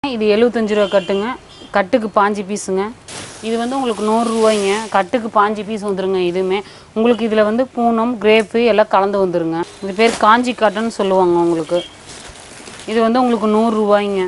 இது 75 ரூபா கட்டுங்க. கட்டுக்கு 5 பீஸுங்க. இது வந்து உங்களுக்கு 100 ரூபாய்ங்க. கட்டுக்கு 5 பீஸ் வந்துருங்க. இதுவுமே உங்களுக்கு இதில் வந்து பூனம் கிரேப்பு எல்லாம் கலந்து வந்துருங்க. இது பேர் காஞ்சி காட்டன் சொல்லுவாங்க உங்களுக்கு. இது வந்து உங்களுக்கு 100 ரூபாய்ங்க.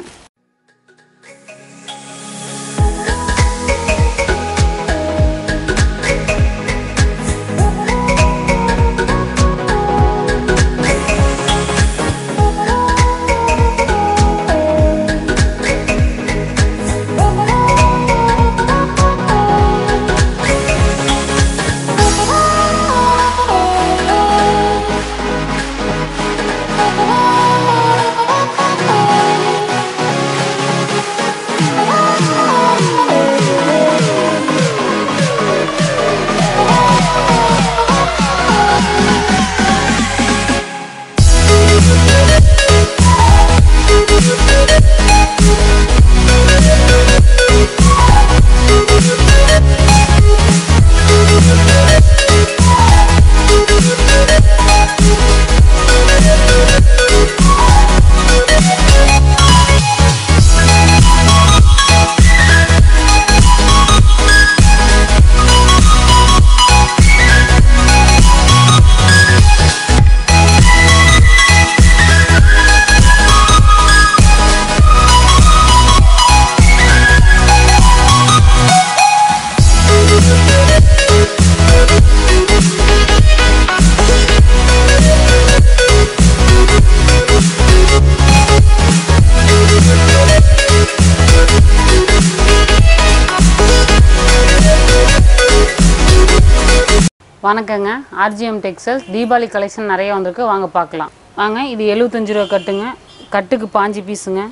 வணக்கங்க. ஆர்ஜிஎம் டெக்ஸ்டைல்ஸ் தீபாவளி கலெக்ஷன் நிறைய வந்திருக்கு. வாங்க பார்க்கலாம். வாங்க. இது 75 ரூபா கட்டுங்க. கட்டுக்கு 5 பீஸுங்க.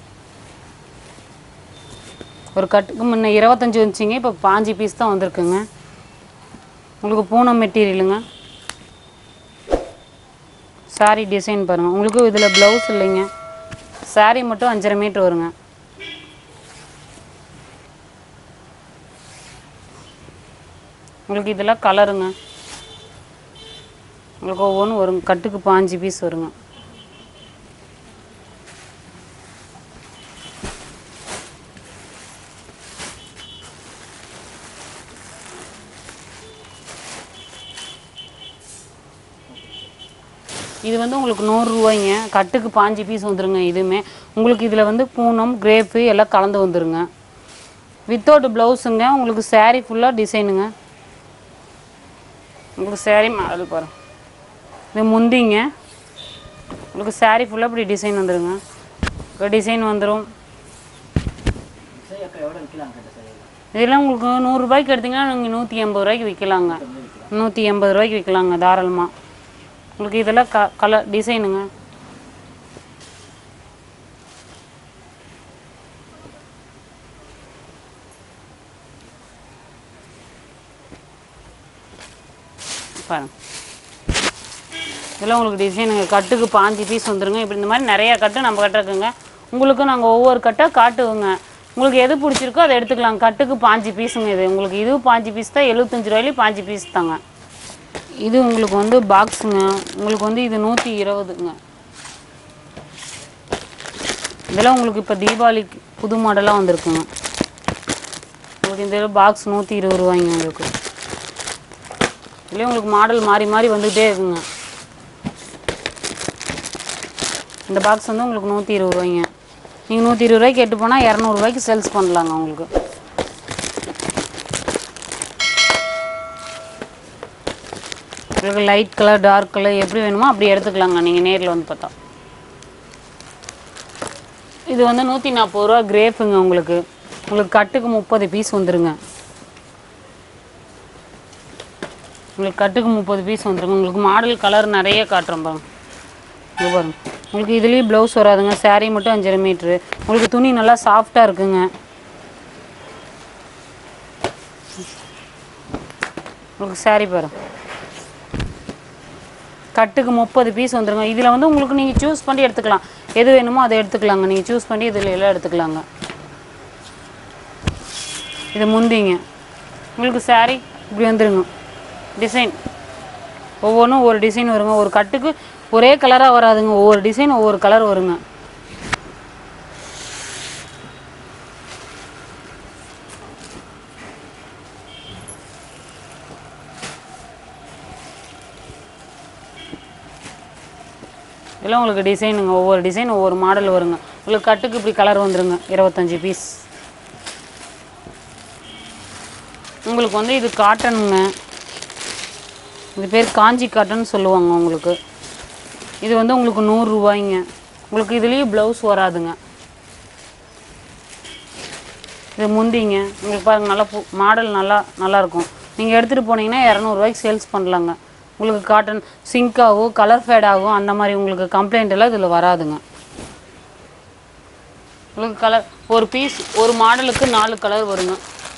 ஒரு கட்டுக்கு முன்ன 25 வந்துச்சிங்க. இப்போ 5 பீஸ் தான் வந்திருக்குங்க. உங்களுக்கு பூனம் மெட்டீரியலுங்க. சாரீ டிசைன் பாருங்கள். உங்களுக்கு இதில் ப்ளவுஸ் இல்லைங்க. சாரீ மட்டும் 5.5 மீட்டர் வருங்க. உங்களுக்கு இதெல்லாம் கலருங்க. உங்களுக்கு ஒவ்வொன்றும் வருங்க. கட்டுக்கு 5 பீஸ் வருங்க. இது வந்து உங்களுக்கு 100 ரூபாய்ங்க. கட்டுக்கு 5 பீஸ் வந்துருங்க. இதுவுமே உங்களுக்கு இதில் வந்து பூனம் கிரேப்பு எல்லாம் கலந்து வந்துருங்க. வித்தவுட் ப்ளவுஸுங்க. உங்களுக்கு சாரீ ஃபுல்லாக டிசைனுங்க. உங்களுக்கு சாரீ மாடல் பாருங்கள். இது முந்திங்க. உங்களுக்கு சாரீ ஃபுல்லாக இப்படி டிசைன் வந்துடுங்க. டிசைன் வந்துடும். இதெல்லாம் உங்களுக்கு 100 ரூபாய்க்கு எடுத்திங்கன்னா நீங்கள் 180 ரூபாய்க்கு விற்கலாங்க. 180 ரூபாய்க்கு விற்கலாங்க தாராளமாக. உங்களுக்கு இதெல்லாம் கலர் டிசைனுங்க. பாருங்க. இதெல்லாம் உங்களுக்கு டிசைனுங்க. கட்டுக்கு 5 பீஸ் வந்துருங்க. இப்படி இந்த மாதிரி நிறையா கட்டு நம்ம கட்டுறக்குங்க. உங்களுக்கு நாங்கள் ஒவ்வொரு கட்டாக காட்டுவோங்க. உங்களுக்கு எது பிடிச்சிருக்கோ அதை எடுத்துக்கலாம். கட்டுக்கு 5 பீஸுங்க. இது உங்களுக்கு இது 5 பீஸ் தான். 75 ரூபாயிலையும் 5 பீஸ் தாங்க. இது உங்களுக்கு வந்து பாக்ஸுங்க. உங்களுக்கு வந்து இது 120ங்க. இதெல்லாம் உங்களுக்கு இப்போ தீபாவளிக்கு புது மாடலாக வந்திருக்குங்க. உங்களுக்கு இந்த பாக்ஸ் 120 ரூபாய்ங்க. உங்களுக்கு இதுலேயே உங்களுக்கு மாடல் மாறி மாறி வந்துகிட்டே இருக்குங்க. இந்த பாக்ஸ் வந்து உங்களுக்கு 120 ரூபாய்ங்க. நீங்கள் 120 ரூபாய்க்கு எட்டு போனால் 200 ரூபாய்க்கு சேல்ஸ் பண்ணலாங்க. உங்களுக்கு உங்களுக்கு லைட் கலர் டார்க் கலர் எப்படி வேணுமோ அப்படி எடுத்துக்கலாங்க. நீங்கள் நேரில் வந்து பார்த்தா இது வந்து 140 ரூபா கிரேப்புங்க. உங்களுக்கு கட்டுக்கு 30 பீஸ் வந்துருங்க. உங்களுக்கு கட்டுக்கு 30 பீஸ் வந்துருங்க. உங்களுக்கு மாடல் கலர் நிறைய காட்டுறோம் பாருங்க. இது பாருங்க. உங்களுக்கு இதுலேயும் ப்ளவுஸ் வராதுங்க. சாரீ மட்டும் 5.5 மீட்ரு. உங்களுக்கு துணி நல்லா சாஃப்டாக இருக்குங்க. உங்களுக்கு சாரீ பாருங்க. கட்டுக்கு 30 பீஸ் வந்துருங்க. இதில் வந்து உங்களுக்கு நீங்கள் சூஸ் பண்ணி எடுத்துக்கலாம். எது வேணுமோ அதை எடுத்துக்கலாங்க. நீங்கள் சூஸ் பண்ணி இதில் எல்லாம் எடுத்துக்கலாங்க. இது முந்திங்க. உங்களுக்கு சாரீ இப்படி வந்துருங்க. டிசைன் ஒவ்வொன்றும் ஒரு டிசைன் வருங்க. ஒரு கட்டுக்கு ஒரே கலராக வராதுங்க. ஒவ்வொரு டிசைன் ஒவ்வொரு கலர் வருங்க. இதெல்லாம் உங்களுக்கு டிசைனுங்க, ஒவ்வொரு டிசைன் ஒவ்வொரு மாடல் வருங்க. உங்களுக்கு கட்டுக்கு இப்படி கலர் வந்துருங்க. 25 பீஸ். உங்களுக்கு வந்து இது காட்டனுங்க. இது பேர் காஞ்சி காட்டன் சொல்லுவாங்க உங்களுக்கு. இது வந்து உங்களுக்கு 100 ரூபாய்ங்க. உங்களுக்கு இதுலேயும் ப்ளவுஸ் வராதுங்க. இது முந்திங்க. உங்களுக்கு பாருங்கள், நல்லா மாடல் நல்லாயிருக்கும். நீங்கள் எடுத்துகிட்டு போனீங்கன்னா 200 ரூபாய்க்கு சேல்ஸ் பண்ணலாங்க. உங்களுக்கு காட்டன் சிங்காகும், கலர் ஃபேட் ஆகும், அந்த மாதிரி உங்களுக்கு கம்ப்ளைண்ட் எல்லாம் இதில் வராதுங்க. உங்களுக்கு கலர் ஒரு பீஸ் ஒரு மாடலுக்கு 4 கலர் வருங்க.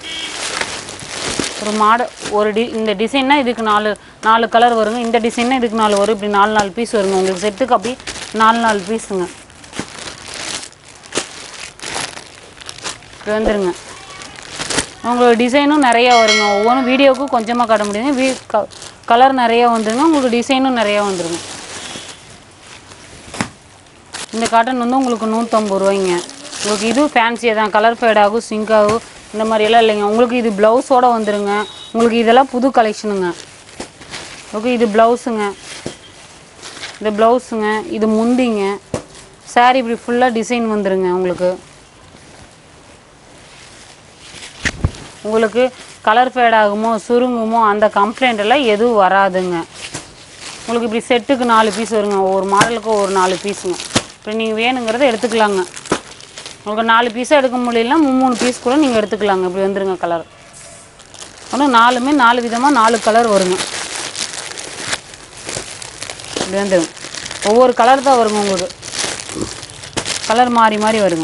ஒரு மாடல் இந்த டிசைன்னா இதுக்கு 4 கலர் வருங்க. இந்த டிசைன்னா இதுக்கு 4 வரும். இப்படி 4 பீஸ் வருங்க. உங்களுக்கு செட்டுக்கு அப்படி 4 பீஸுங்க. இப்படி வந்துடுங்க. உங்களுக்கு டிசைனும் நிறையா வருங்க. ஒவ்வொன்றும் வீடியோவுக்கும் கொஞ்சமாக காட்ட முடியுங்க. கலர் நிறையா வந்துடுங்க. உங்களுக்கு டிசைனும் நிறையா வந்துடுங்க. இந்த காட்டன் வந்து உங்களுக்கு 150 ரூபாய்ங்க. உங்களுக்கு இது ஃபேன்சியாக தான். கலர் ஃபேடாகும், சிங்காகும், இந்த மாதிரியெல்லாம் இல்லைங்க. உங்களுக்கு இது ப்ளவுஸோடு வந்துடுங்க. உங்களுக்கு இதெல்லாம் புது கலெக்ஷனுங்க. ஓகே, இது ப்ளவுஸுங்க. இது ப்ளவுஸுங்க. இது முந்திங்க. சாரீ இப்படி ஃபுல்லாக டிசைன் வந்துடுங்க. உங்களுக்கு கலர் ஃபேட் ஆகுமோ, சுருங்குமோ, அந்த கம்ப்ளைண்ட் எல்லாம் எதுவும் வராதுங்க. உங்களுக்கு இப்படி செட்டுக்கு 4 பீஸ் வருங்க. ஒவ்வொரு மாடலுக்கு ஒரு 4 பீஸுங்க. இப்படி நீங்கள் வேணுங்கிறத எடுத்துக்கலாங்க. உங்களுக்கு 4 பீஸாக எடுக்க முடியலன்னா 3 பீஸ் கூட நீங்கள் எடுத்துக்கலாங்க. இப்படி வந்துடுங்க கலர். ஆனால் 4 விதமாக 4 கலர் வருங்க. இப்படி வந்துடுங்க. ஒவ்வொரு கலர் தான் வருங்க. உங்களுக்கு கலர் மாறி மாறி வருங்க.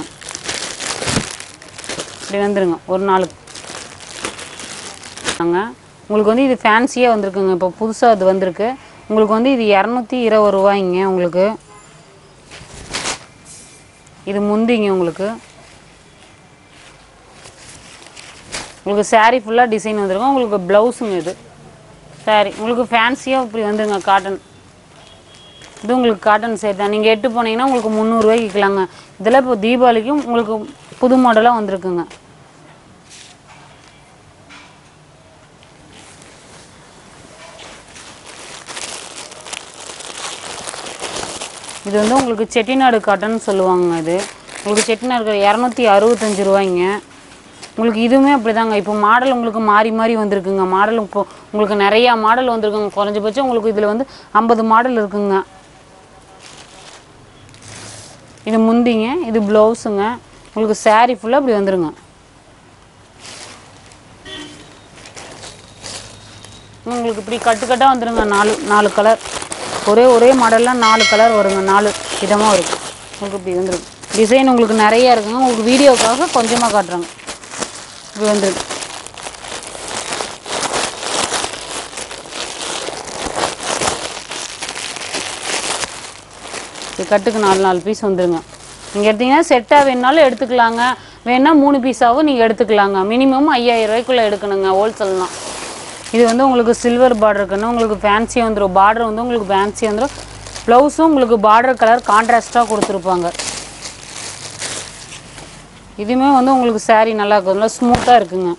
இப்படி வந்துடுங்க. ஒரு 4 உங்களுக்கு வந்து இது ஃபேன்சியாக வந்திருக்குங்க. இப்போ புதுசாக அது வந்திருக்கு. உங்களுக்கு வந்து இது 220 ரூபாய்ங்க. இது முந்திங்க. உங்களுக்கு சாரீ ஃபுல்லாக டிசைன் வந்துருக்கும். உங்களுக்கு ப்ளவுஸுங்க. இது சாரீ உங்களுக்கு ஃபேன்சியாக இப்படி வந்துடுங்க. காட்டன் இது உங்களுக்கு காட்டன் சைட் தான். நீங்கள் எட்டு போனீங்கன்னா உங்களுக்கு 300 ரூபாய்க்கு விற்கலாங்க. இதெல்லாம் இப்போ தீபாவளிக்கும் உங்களுக்கு புது மாடலாக வந்திருக்குங்க. இது வந்து உங்களுக்கு செட்டிநாடு காட்டன் சொல்லுவாங்க. இது உங்களுக்கு செட்டிநாடு 265 ரூபாய்ங்க. உங்களுக்கு இதுவுமே அப்படி தாங்க. இப்போ மாடல் உங்களுக்கு மாறி மாறி வந்திருக்குங்க. மாடல் இப்போ உங்களுக்கு நிறையா மாடல் வந்திருக்குங்க. குறைஞ்சபட்சம் உங்களுக்கு இதில் வந்து 50 மாடல் இருக்குங்க. இது முந்திங்க. இது ப்ளவுஸுங்க. உங்களுக்கு சாரீ ஃபுல்லாக இப்படி வந்துடுங்க. உங்களுக்கு இப்படி கட்டுக்கட்டாக வந்துடுங்க. 4 கலர் ஒரே மாடலில் 4 கலர் வருங்க. 4 விதமாக இருக்கும். உங்களுக்கு இப்படி வந்துடும். டிசைன் உங்களுக்கு நிறையா இருக்குங்க. உங்களுக்கு வீடியோக்காக கொஞ்சமாக காட்டுறாங்க. இப்படி வந்துடும். இது கட்டுக்கு 4 பீஸ் வந்துடுங்க. நீங்கள் எடுத்தீங்கன்னா செட்டாக வேணுனாலும் எடுத்துக்கலாங்க. வேணா 3 பீஸாகவும் நீங்கள் எடுத்துக்கலாங்க. மினிமம் 5000 ரூபாய்க்குள்ளே எடுக்கணுங்க. ஹோல்சேல்னால். இது வந்து உங்களுக்கு சில்வர் பார்டர் இருக்குன்னா உங்களுக்கு ஃபேன்சியாக வந்துடும். பார்டர் வந்து உங்களுக்கு ஃபேன்சியாக வந்துடும். ப்ளவுஸும் உங்களுக்கு பார்டர் கலர் கான்ட்ராஸ்ட்டாக கொடுத்துருப்பாங்க. இதுவுமே வந்து உங்களுக்கு சாரீ நல்லா இருக்கும். நல்லா ஸ்மூத்தாக இருக்குங்க.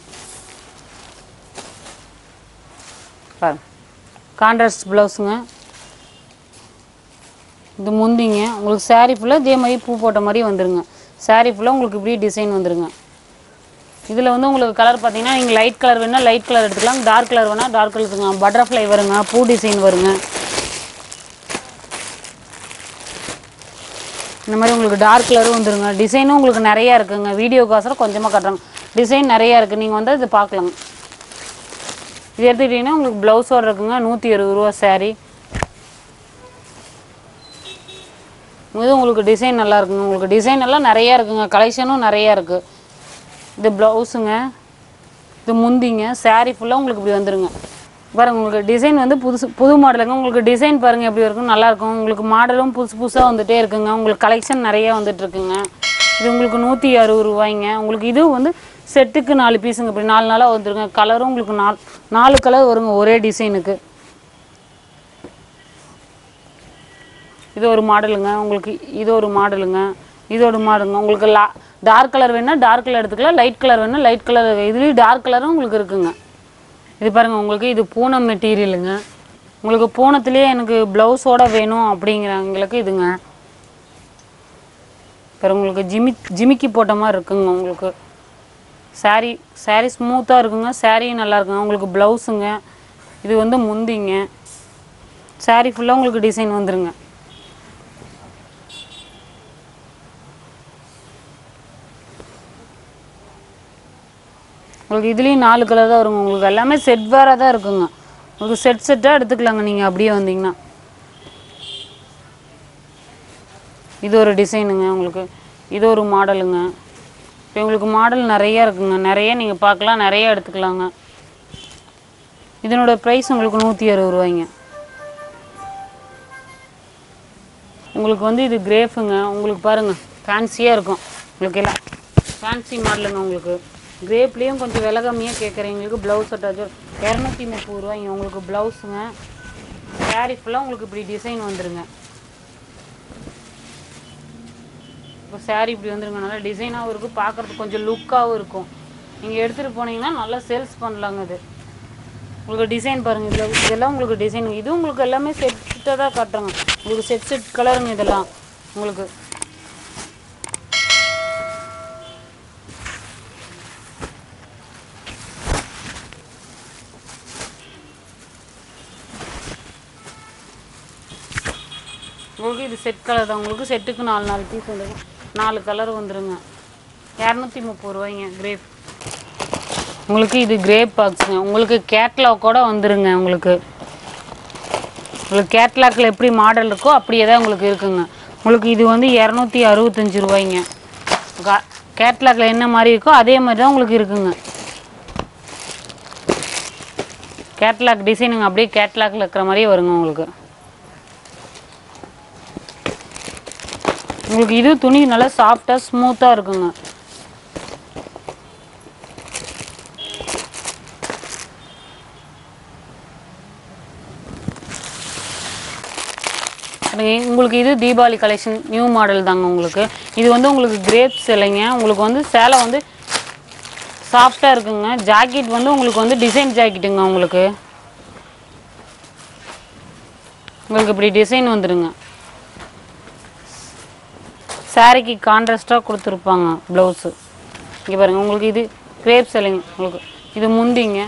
பாருங்க, கான்ட்ராஸ்ட் ப்ளவுஸுங்க. இது முந்திங்க. உங்களுக்கு சாரீ ஃபுல்லாக இதே மாதிரி பூ போட்ட மாதிரி வந்துடுங்க. சாரீ ஃபுல்லாக உங்களுக்கு இப்படி டிசைன் வந்துடுங்க. இதில் வந்து உங்களுக்கு கலர் பார்த்தீங்கன்னா நீங்கள் லைட் கலர் வேணால் லைட் கலர் எடுத்துக்கலாம். டார்க் கலர் வேணால் டார்க் கலர் எடுத்துக்கலாம். பட்டர்ஃப்ளை வருங்க. பூ டிசைன் வருங்க. இந்த மாதிரி உங்களுக்கு டார்க் கலரும் வந்துடுங்க. டிசைனும் உங்களுக்கு நிறையா இருக்குங்க. வீடியோக்காசரம் கொஞ்சமாக காட்டுறாங்க. டிசைன் நிறையா இருக்குது. நீங்கள் வந்து இது பார்க்கலாங்க. இது எடுத்துக்கிட்டிங்கன்னா உங்களுக்கு ப்ளவுஸோடு இருக்குங்க. 170 ரூபா சாரீ. இது உங்களுக்கு டிசைன் நல்லா இருக்குங்க. உங்களுக்கு டிசைன் எல்லாம் நிறையா இருக்குங்க. கலெக்ஷனும் நிறையா இருக்குது. இது ப்ளவுஸுங்க. இது முந்திங்க. சாரீ ஃபுல்லாக உங்களுக்கு இப்படி வந்துடுங்க. பாருங்கள், உங்களுக்கு டிசைன் வந்து புது மாடலுங்க. உங்களுக்கு டிசைன் பாருங்கள் எப்படி இருக்கும். நல்லாயிருக்கும். உங்களுக்கு மாடலும் புதுசாக வந்துகிட்டே இருக்குங்க. உங்களுக்கு கலெக்ஷன் நிறையா வந்துட்டுருக்குங்க. இது உங்களுக்கு 160 ரூபாய்ங்க. உங்களுக்கு இது வந்து செட்டுக்கு 4 பீஸுங்க. இப்படி 4 வந்துருங்க. கலரும் உங்களுக்கு 4 கலர் வருங்க ஒரே டிசைனுக்கு. இது ஒரு மாடலுங்க. உங்களுக்கு இது ஒரு மாடலுங்க. உங்களுக்கு டார்க் கலர் வேணால் டார்க் கலர் எடுத்துக்கலாம். லைட் கலர் வேணால் லைட் கலர். இதுலேயும் டார்க் கலரும் உங்களுக்கு இருக்குங்க. இது பாருங்கள், உங்களுக்கு இது பூனம் மெட்டீரியலுங்க. உங்களுக்கு பூனத்துலேயே எனக்கு ப்ளவுஸோட வேணும் அப்படிங்கிறவங்களுக்கு இதுங்க. அப்புறம் உங்களுக்கு ஜிமிக்கி போட்ட மாதிரி இருக்குங்க. உங்களுக்கு சாரீ ஸ்மூத்தாக இருக்குங்க. சாரியும் நல்லா இருக்குங்க. உங்களுக்கு ப்ளவுஸுங்க. இது வந்து முந்திங்க. சாரீ ஃபுல்லாக உங்களுக்கு டிசைன் வந்துருங்க. உங்களுக்கு இதுலேயும் 4 கலர் தான் வருங்க. உங்களுக்கு எல்லாமே செட் வேறாக தான் இருக்குங்க. உங்களுக்கு செட்டாக எடுத்துக்கலாங்க நீங்கள் அப்படியே வந்தீங்கன்னா. இது ஒரு டிசைனுங்க. உங்களுக்கு இது ஒரு மாடலுங்க. இப்போ உங்களுக்கு மாடல் நிறையா இருக்குங்க. நிறைய நீங்கள் பார்க்கலாம், நிறைய எடுத்துக்கலாங்க. இதனோட ப்ரைஸ் உங்களுக்கு 160 ரூபாய்ங்க. உங்களுக்கு வந்து இது கிரேஃபுங்க. உங்களுக்கு பாருங்கள் ஃபேன்சியாக இருக்கும். உங்களுக்கு எல்லாம் ஃபேன்சி மாடலுங்க. உங்களுக்கு கிரேப்லேயும் கொஞ்சம் விலை கம்மியாக கேட்குறவங்களுக்கு ப்ளவுஸ் அட்டாச் 230 ரூபாய்ங்க. உங்களுக்கு ப்ளவுஸுங்க. சாரீ ஃபுல்லாக உங்களுக்கு இப்படி டிசைன் வந்துடுங்க. இப்போ சாரீ இப்படி வந்துருங்க. நல்லா டிசைனாகவும் இருக்கும், பார்க்குறதுக்கு கொஞ்சம் லுக்காகவும் இருக்கும். நீங்கள் எடுத்துகிட்டு போனீங்கன்னா நல்லா சேல்ஸ் பண்ணலாங்க. இது உங்களுக்கு டிசைன் பாருங்கள். இதெல்லாம் உங்களுக்கு டிசைன். இதுவும் உங்களுக்கு எல்லாமே செட்டாக தான் காட்டுறாங்க. உங்களுக்கு செட் கலருங்க இதெல்லாம். உங்களுக்கு இது செட் கலர் தான். உங்களுக்கு செட்டுக்கு 4 பீஸ் வந்துடும். 4 கலர் வந்துடுங்க. 230 ரூபாய்ங்க கிரேப். உங்களுக்கு இது கிரேப் பாக்ஸுங்க. உங்களுக்கு கேட்லாக்கோட வந்துடுங்க. உங்களுக்கு கேட்லாக்கில் எப்படி மாடல் இருக்கோ அப்படியே தான் உங்களுக்கு இருக்குங்க. உங்களுக்கு இது வந்து 265 ரூபாய்ங்க. கேட்லாக்கில் என்ன மாதிரி இருக்கோ அதே மாதிரி தான் உங்களுக்கு இருக்குங்க. கேட்லாக் டிசைனுங்க. அப்படியே கேட்லாக்கில் இருக்கிற மாதிரியே வருங்க. உங்களுக்கு இது துணி நல்லா சாஃப்டாக ஸ்மூத்தாக இருக்குங்க. உங்களுக்கு இது தீபாவளி கலெக்ஷன் நியூ மாடல் தாங்க. உங்களுக்கு இது வந்து உங்களுக்கு கிரேப் சேலைங்க. உங்களுக்கு வந்து சேலை வந்து சாஃப்டாக இருக்குங்க. ஜாக்கெட் வந்து உங்களுக்கு வந்து டிசைன் ஜாக்கெட்டுங்க. உங்களுக்கு இப்படி டிசைன் வந்துடுங்க. சாரிக்கு கான்ட்ராஸ்டாக கொடுத்துருப்பாங்க ப்ளவுஸு. இங்கே பாருங்கள். உங்களுக்கு இது கிரேப் சேலைங்க. உங்களுக்கு இது முந்திங்க.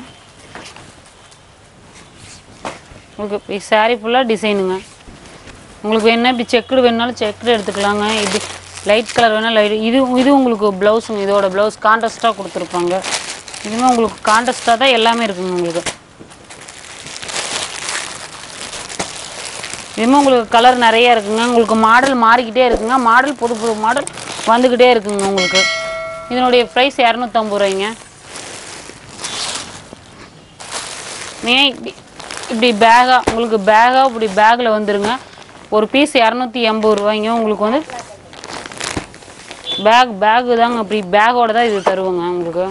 உங்களுக்கு சாரீ ஃபுல்லாக டிசைனுங்க. உங்களுக்கு வேணால் இப்படி செக்குடு வேணுனாலும் செக்குடு எடுத்துக்கலாங்க. இது லைட் கலர் வேணால் லைட். இது உங்களுக்கு ப்ளவுஸுங்க. இதோட ப்ளவுஸ் கான்ட்ராஸ்டாக கொடுத்துருப்பாங்க. இதுவுமே உங்களுக்கு கான்ட்ராஸ்டாக தான் எல்லாமே இருக்குங்க. உங்களுக்கு இதுவுமே உங்களுக்கு கலர் நிறையா இருக்குங்க. உங்களுக்கு மாடல் மாறிக்கிட்டே இருக்குங்க. மாடல் புது மாடல் வந்துக்கிட்டே இருக்குங்க. உங்களுக்கு இதனுடைய ப்ரைஸ் 250 ரூபாய்ங்க. இப்படி பேகாக உங்களுக்கு இப்படி பேக்கில் வந்துடுங்க. ஒரு பீஸ் 280 ரூபாய்ங்க. உங்களுக்கு வந்து பேகு தாங்க. அப்படி பேக்கோட தான் இது தருவாங்க. உங்களுக்கு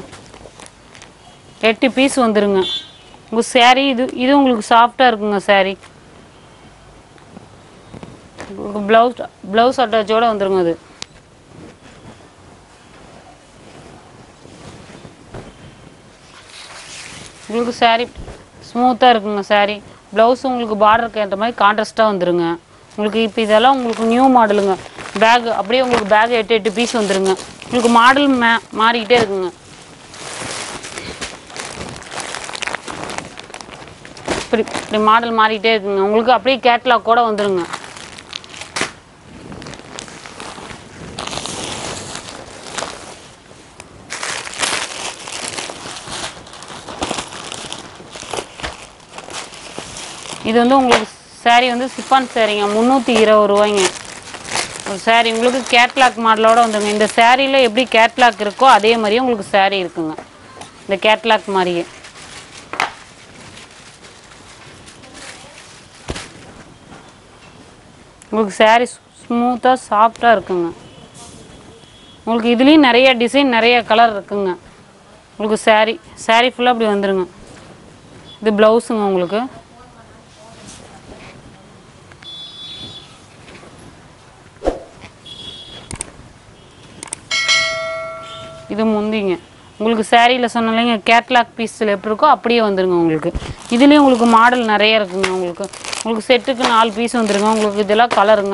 8 பீஸ் வந்துடுங்க. உங்கள் சாரீ இது உங்களுக்கு சாஃப்டாக இருக்குங்க. சாரீ உங்களுக்கு ப்ளவுஸ் அட்டாச்சோடு வந்துடுங்க. அது உங்களுக்கு சாரீ ஸ்மூத்தாக இருக்குங்க. சாரீ ப்ளவுஸ் உங்களுக்கு பார்டருக்கு ஏற்ற மாதிரி கான்ட்ராஸ்ட்டாக வந்துடுங்க. உங்களுக்கு இப்போ இதெல்லாம் உங்களுக்கு நியூ மாடலுங்க. பேகு அப்படியே உங்களுக்கு பேக் 8 பீஸ் வந்துடுங்க. உங்களுக்கு மாடல் மாறிக்கிட்டே இருக்குங்க. இப்படி மாடல் மாறிக்கிட்டே இருக்குங்க. உங்களுக்கு அப்படியே கேட்லாக் கூட வந்துடுங்க. இது வந்து உங்களுக்கு சாரீ வந்து சிப்பான் சாரீங்க. 320 ரூபாய்ங்க ஒரு சாரீ. உங்களுக்கு கேட்லாக் மாடலோடு வந்துடுங்க. இந்த சாரியில் எப்படி கேட்லாக் இருக்கோ அதே மாதிரியே உங்களுக்கு சாரீ இருக்குங்க. இந்த கேட்லாக் மாதிரியே உங்களுக்கு சாரீ ஸ்மூத்தாக சாஃப்டாக இருக்குங்க. உங்களுக்கு இதுலேயும் நிறைய டிசைன் நிறைய கலர் இருக்குங்க. உங்களுக்கு சாரீ ஃபுல்லாக அப்படி வந்துடுங்க. இது ப்ளவுஸுங்க. உங்களுக்கு இது முந்திங்க. உங்களுக்கு சாரியில் சொன்னலைங்க கேட்லாக் பீஸில் எப்படி இருக்கோ அப்படியே வந்துருங்க உங்களுக்கு. இதுலேயும் உங்களுக்கு மாடல் நிறைய இருக்குங்க. உங்களுக்கு செட்டுக்கு 4 பீஸ் வந்துருங்க. உங்களுக்கு இதெல்லாம் கலருங்க.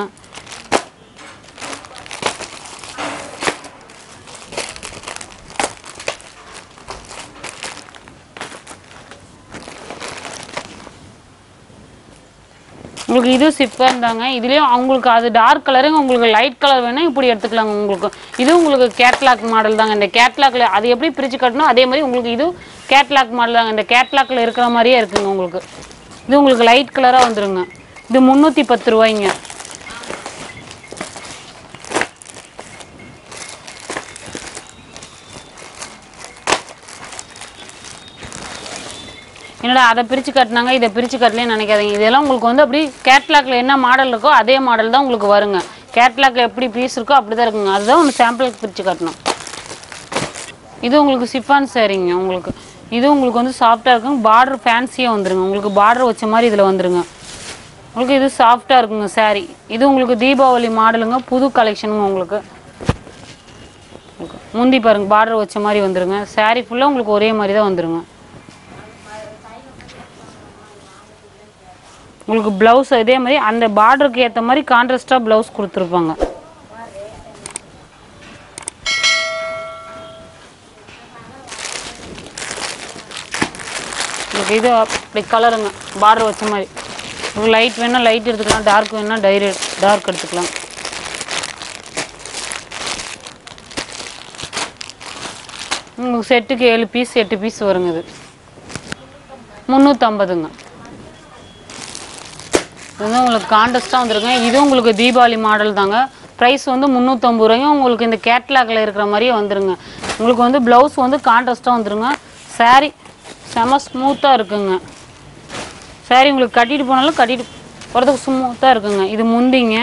உங்களுக்கு இது சிப்பர் தாங்க. இதுலேயும் உங்களுக்கு அது டார்க் கலருங்க. உங்களுக்கு லைட் கலர் வேணும் இப்படி எடுத்துக்கலாங்க. உங்களுக்கு இது உங்களுக்கு கேட்லாக் மாடல் தாங்க. இந்த கேட்லாக்ல அது எப்படி பிரித்து கட்டணும் அதே மாதிரி உங்களுக்கு இது கேட்லாக் மாடல் தாங்க. இந்த கேட்லாக்ல இருக்கிற மாதிரியே இருக்குங்க. உங்களுக்கு இது உங்களுக்கு லைட் கலராக வந்துருங்க. இது 310 ரூபாய்ங்க. என்னடா அதை பிரித்து கட்டினாங்க இதை பிரித்து கட்டலன்னு நினைக்காதீங்க. இதெல்லாம் உங்களுக்கு வந்து அப்படி கேட்லாக்ல என்ன மாடல் இருக்கோ அதே மாடல் தான் உங்களுக்கு வருங்க. கேட்லாக்ல எப்படி பீஸ் இருக்கோ அப்படி தான் இருக்குங்க. அதுதான் ஒன்று சாம்பிளுக்கு பிரித்து கட்டணும். இது உங்களுக்கு சிஃபான் சாரிங்க. உங்களுக்கு இது உங்களுக்கு வந்து சாஃப்டாக இருக்குங்க. பார்டர் ஃபேன்சியாக வந்துருங்க. உங்களுக்கு பார்டர் வச்ச மாதிரி இதில் வந்துருங்க. உங்களுக்கு இது சாஃப்டாக இருக்குங்க சாரி. இது உங்களுக்கு தீபாவளி மாடலுங்க. புது கலெக்ஷனுங்க. உங்களுக்கு முந்தி பாருங்க பார்டர் வச்ச மாதிரி வந்துருங்க. சாரி ஃபுல்லாக உங்களுக்கு ஒரே மாதிரி தான் வந்துருங்க. உங்களுக்கு ப்ளவுஸ் இதே மாதிரி அந்த பார்டருக்கு ஏற்ற மாதிரி கான்ட்ராஸ்டாக ப்ளவுஸ் கொடுத்துருப்பாங்க. உங்களுக்கு இது அப்படி கலருங்க பார்டர் வச்ச மாதிரி. உங்களுக்கு லைட் வேணால் லைட் எடுத்துக்கலாம், டார்க் வேணால் டார்க் எடுத்துக்கலாம். உங்களுக்கு செட்டுக்கு 7 பீஸ் 8 பீஸ் வருங்க. இது 350ங்க. இது வந்து உங்களுக்கு கான்ட்ராஸ்டாக வந்துருங்க. இது உங்களுக்கு தீபாவளி மாடல் தாங்க. ப்ரைஸ் வந்து 350 ரூபாயும் உங்களுக்கு இந்த கேட்லாகில் இருக்கிற மாதிரியே வந்துருங்க. உங்களுக்கு வந்து ப்ளவுஸ் வந்து கான்ட்ராஸ்டாக வந்துருங்க. சாரீ செம ஸ்மூத்தாக இருக்குங்க. சாரீ உங்களுக்கு கட்டிட்டு போனாலும் கட்டிட்டு போகிறதுக்கு ஸ்மூத்தாக இருக்குங்க. இது முந்திங்க.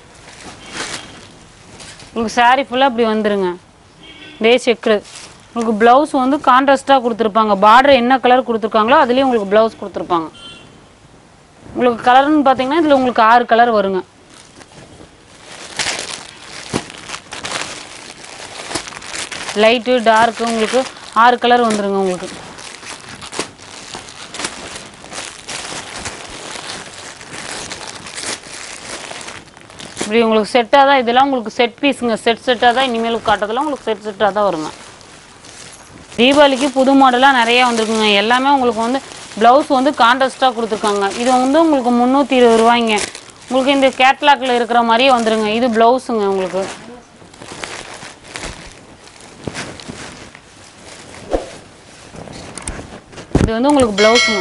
உங்களுக்கு சாரீ ஃபுல்லாக இப்படி வந்துருங்க. டே செக்கு. உங்களுக்கு ப்ளவுஸ் வந்து கான்ட்ராஸ்டாக கொடுத்துருப்பாங்க. பார்டர் என்ன கலர் கொடுத்துருக்காங்களோ அதுலேயும் உங்களுக்கு ப்ளவுஸ் கொடுத்துருப்பாங்க. உங்களுக்கு கலர்னு பார்த்தீங்கன்னா இதில் உங்களுக்கு 6 கலர் வருங்க. லைட்டு டார்க்கு உங்களுக்கு 6 கலர் வந்துருங்க. உங்களுக்கு இப்படி உங்களுக்கு செட்டாக தான் இதெல்லாம் உங்களுக்கு செட் பீஸுங்க. செட்டாக தான் இனிமேல் காட்டுறதுலாம் உங்களுக்கு செட்டாக தான் வருங்க. தீபாவளிக்கு புது மாடலாக நிறையா வந்துருக்குங்க. எல்லாமே உங்களுக்கு வந்து ப்ளவுஸ் வந்து கான்ட்ராஸ்டாக கொடுத்துருக்காங்க. இது வந்து உங்களுக்கு 320 ரூபாய்ங்க. உங்களுக்கு இந்த கேட்லாக்ல இருக்கிற மாதிரியே வந்துருங்க. இது ப்ளவுஸுங்க. உங்களுக்கு இது வந்து உங்களுக்கு ப்ளவுஸுங்க.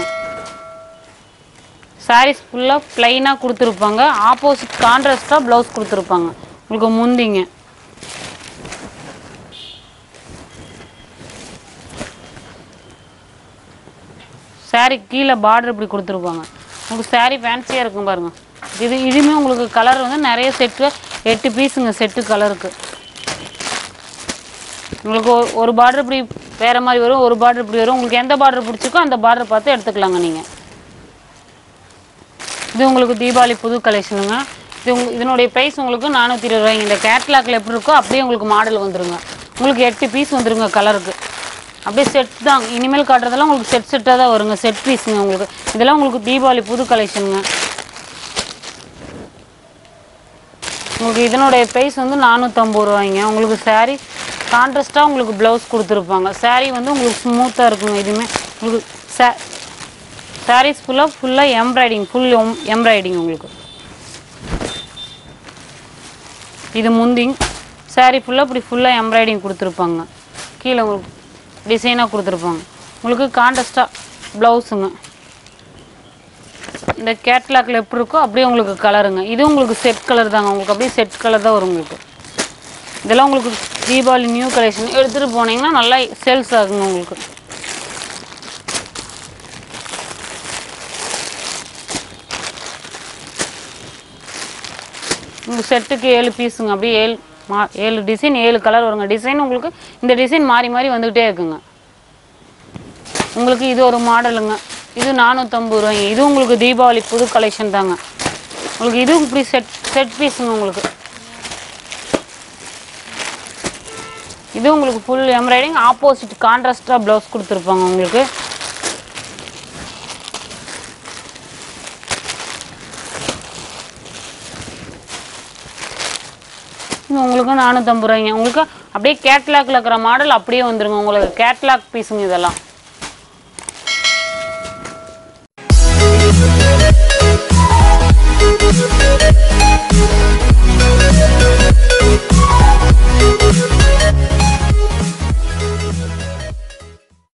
சாரீஸ் ஃபுல்லாக ப்ளைனாக கொடுத்துருப்பாங்க. ஆப்போசிட் கான்ட்ராஸ்டாக ப்ளவுஸ் கொடுத்துருப்பாங்க. உங்களுக்கு முந்திங்க. சாரீ கீழே பார்டர் இப்படி கொடுத்துருப்பாங்க. உங்களுக்கு சாரீ ஃபேன்சியாக இருக்கும் பாருங்கள். இதுவுமே உங்களுக்கு கலர் வந்து நிறைய செட்டு 8 பீஸுங்க. செட்டு கலருக்கு உங்களுக்கு ஒரு பார்டர் இப்படி வேறு மாதிரி வரும், ஒரு பார்டர் இப்படி வரும். உங்களுக்கு எந்த பார்டர் பிடிச்சிருக்கோ அந்த பார்டர் பார்த்து எடுத்துக்கலாங்க நீங்கள். இது உங்களுக்கு தீபாவளி புது கலெக்ஷனுங்க. இதனுடைய ப்ரைஸ் உங்களுக்கு 420 ரூபாய்ங்க. இந்த கேட்லாக்ல எப்படி இருக்கோ அப்படியே உங்களுக்கு மாடல் வந்துருங்க. உங்களுக்கு 8 பீஸ் வந்துருங்க கலருக்கு. அப்படியே செட் தான் இனிமேல் காட்டுறதெல்லாம் உங்களுக்கு செட்டாக தான் வருங்க. செட் பீஸுங்க. உங்களுக்கு இதெல்லாம் உங்களுக்கு தீபாவளி புது கலெக்ஷனுங்க. உங்களுக்கு இதனுடைய ப்ரைஸ் வந்து 450 ரூபாய்ங்க. உங்களுக்கு சாரீ கான்ட்ராஸ்டாக உங்களுக்கு ப்ளவுஸ் கொடுத்துருப்பாங்க. சாரீ வந்து உங்களுக்கு ஸ்மூத்தாக இருக்குங்க. இதுவுமே உங்களுக்கு சாரீஸ் ஃபுல்லாக எம்ப்ராய்டிங் ஃபுல் எம்ப்ராய்டிங். உங்களுக்கு இது முந்திங். சாரீ ஃபுல்லாக இப்படி ஃபுல்லாக எம்ப்ராய்டிங் கொடுத்துருப்பாங்க. கீழே உங்களுக்கு டிசைனாக கொடுத்துருப்பாங்க. உங்களுக்கு கான்ட்ராஸ்டாக ப்ளவுஸுங்க. இந்த கேட்லாக்ல எப்படி இருக்கோ அப்படியே உங்களுக்கு கலருங்க. இது உங்களுக்கு செட் கலர் தாங்க. உங்களுக்கு அப்படியே செட் கலர் தான் வரும். உங்களுக்கு இதெல்லாம் உங்களுக்கு தீபாவளி நியூ கலெக்ஷன் எடுத்துகிட்டு போனீங்கன்னா நல்லா சேல்ஸ் ஆகுங்க. உங்களுக்கு உங்களுக்கு செட்டுக்கு 7 பீஸுங்க. அப்படியே 7 டிசைன் 7 கலர் வருங்க. டிசைன் உங்களுக்கு இந்த டிசைன் மாறி மாறி வந்துக்கிட்டே இருக்குங்க. உங்களுக்கு இது ஒரு மாடலுங்க. இது 450 ரூபாய்ங்க. இது உங்களுக்கு தீபாவளி புது கலெக்ஷன் தாங்க. உங்களுக்கு இது இப்படி செட் பீஸுங்க. உங்களுக்கு இது உங்களுக்கு ஃபுல் எம்ப்ராய்டிங், ஆப்போசிட் கான்ட்ராஸ்டாக ப்ளவுஸ் கொடுத்துருப்பாங்க உங்களுக்கு. உங்களுக்கு 450 ரூபாய்ங்க. உங்களுக்கு அப்படியே கேட்லாக்ல இருக்கிற மாடல் அப்படியே வந்துருங்க. உங்களுக்கு கேட்லாக் பீஸுங்க இதெல்லாம்.